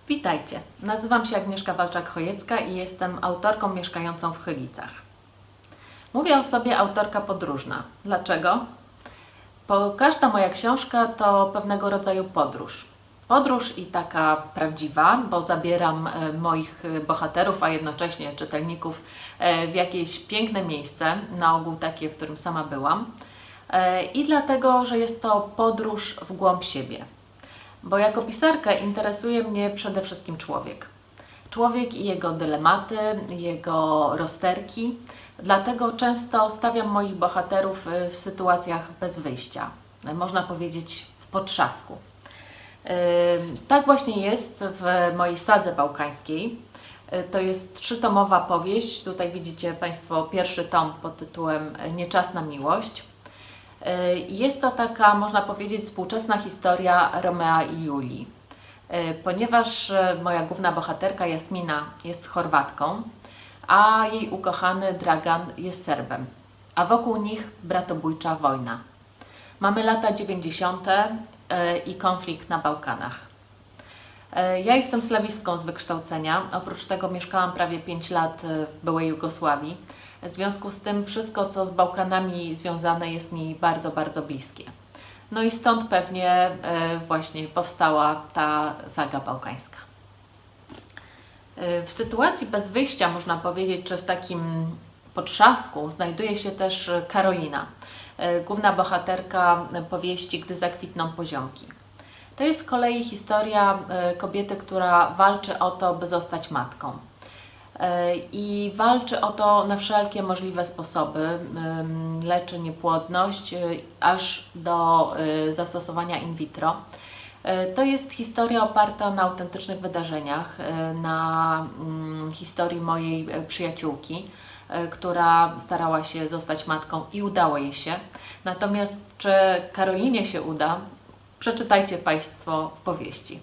Witajcie, nazywam się Agnieszka Walczak-Chojecka i jestem autorką mieszkającą w Chylicach. Mówię o sobie autorka podróżna. Dlaczego? Bo każda moja książka to pewnego rodzaju podróż. Podróż i taka prawdziwa, bo zabieram moich bohaterów, a jednocześnie czytelników w jakieś piękne miejsce, na ogół takie, w którym sama byłam. I dlatego, że jest to podróż w głąb siebie. Bo jako pisarkę interesuje mnie przede wszystkim człowiek. Człowiek i jego dylematy, jego rozterki. Dlatego często stawiam moich bohaterów w sytuacjach bez wyjścia. Można powiedzieć w potrzasku. Tak właśnie jest w mojej Sadze Bałkańskiej. To jest 3-tomowa powieść. Tutaj widzicie Państwo pierwszy tom pod tytułem Nie czas na miłość. Jest to taka, można powiedzieć, współczesna historia Romea i Julii. Ponieważ moja główna bohaterka Jasmina jest Chorwatką, a jej ukochany Dragan jest Serbem, a wokół nich bratobójcza wojna. Mamy lata 90. i konflikt na Bałkanach. Ja jestem slawistką z wykształcenia, oprócz tego mieszkałam prawie 5 lat w byłej Jugosławii. W związku z tym wszystko, co z Bałkanami związane, jest mi bardzo, bardzo bliskie. No i stąd pewnie właśnie powstała ta saga bałkańska. W sytuacji bez wyjścia, można powiedzieć, czy w takim potrzasku, znajduje się też Karolina, główna bohaterka powieści Gdy zakwitną poziomki. To jest z kolei historia kobiety, która walczy o to, by zostać matką. I walczy o to na wszelkie możliwe sposoby, leczy niepłodność aż do zastosowania in vitro. To jest historia oparta na autentycznych wydarzeniach, na historii mojej przyjaciółki, która starała się zostać matką i udało jej się. Natomiast czy Karolinie się uda, przeczytajcie Państwo w powieści.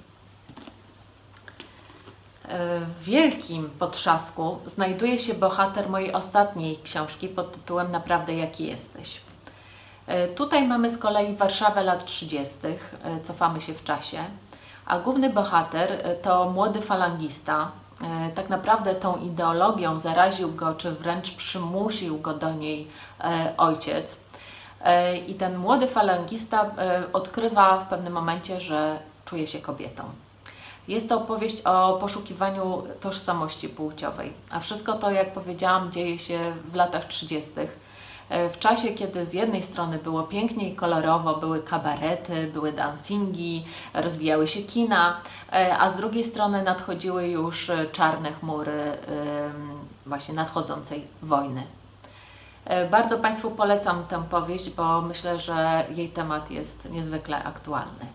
W wielkim potrzasku znajduje się bohater mojej ostatniej książki pod tytułem Naprawdę jaki jesteś. Tutaj mamy z kolei Warszawę lat 30., cofamy się w czasie, a główny bohater to młody falangista. Tak naprawdę tą ideologią zaraził go, czy wręcz przymusił go do niej ojciec. I ten młody falangista odkrywa w pewnym momencie, że czuje się kobietą. Jest to opowieść o poszukiwaniu tożsamości płciowej, a wszystko to, jak powiedziałam, dzieje się w latach 30. W czasie, kiedy z jednej strony było pięknie i kolorowo, były kabarety, były dancingi, rozwijały się kina, a z drugiej strony nadchodziły już czarne chmury właśnie nadchodzącej wojny. Bardzo Państwu polecam tę powieść, bo myślę, że jej temat jest niezwykle aktualny.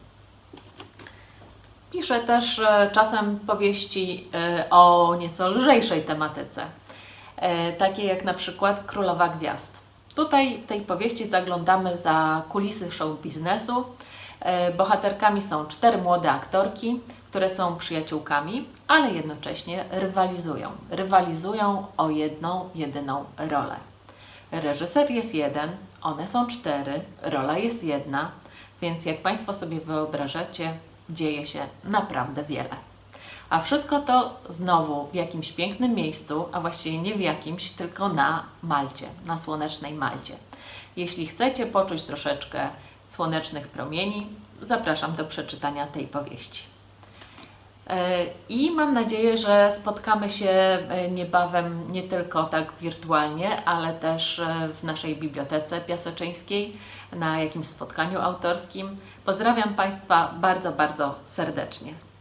Piszę też czasem powieści o nieco lżejszej tematyce, takie jak na przykład Królowa Gwiazd. Tutaj w tej powieści zaglądamy za kulisy show biznesu. Bohaterkami są 4 młode aktorki, które są przyjaciółkami, ale jednocześnie rywalizują. Rywalizują o jedną, jedyną rolę. Reżyser jest jeden, one są 4, rola jest jedna, więc jak Państwo sobie wyobrażacie, dzieje się naprawdę wiele. A wszystko to znowu w jakimś pięknym miejscu, a właściwie nie w jakimś, tylko na Malcie, na słonecznej Malcie. Jeśli chcecie poczuć troszeczkę słonecznych promieni, zapraszam do przeczytania tej powieści. I mam nadzieję, że spotkamy się niebawem nie tylko tak wirtualnie, ale też w naszej Bibliotece Piaseczyńskiej, na jakimś spotkaniu autorskim. Pozdrawiam Państwa bardzo, bardzo serdecznie.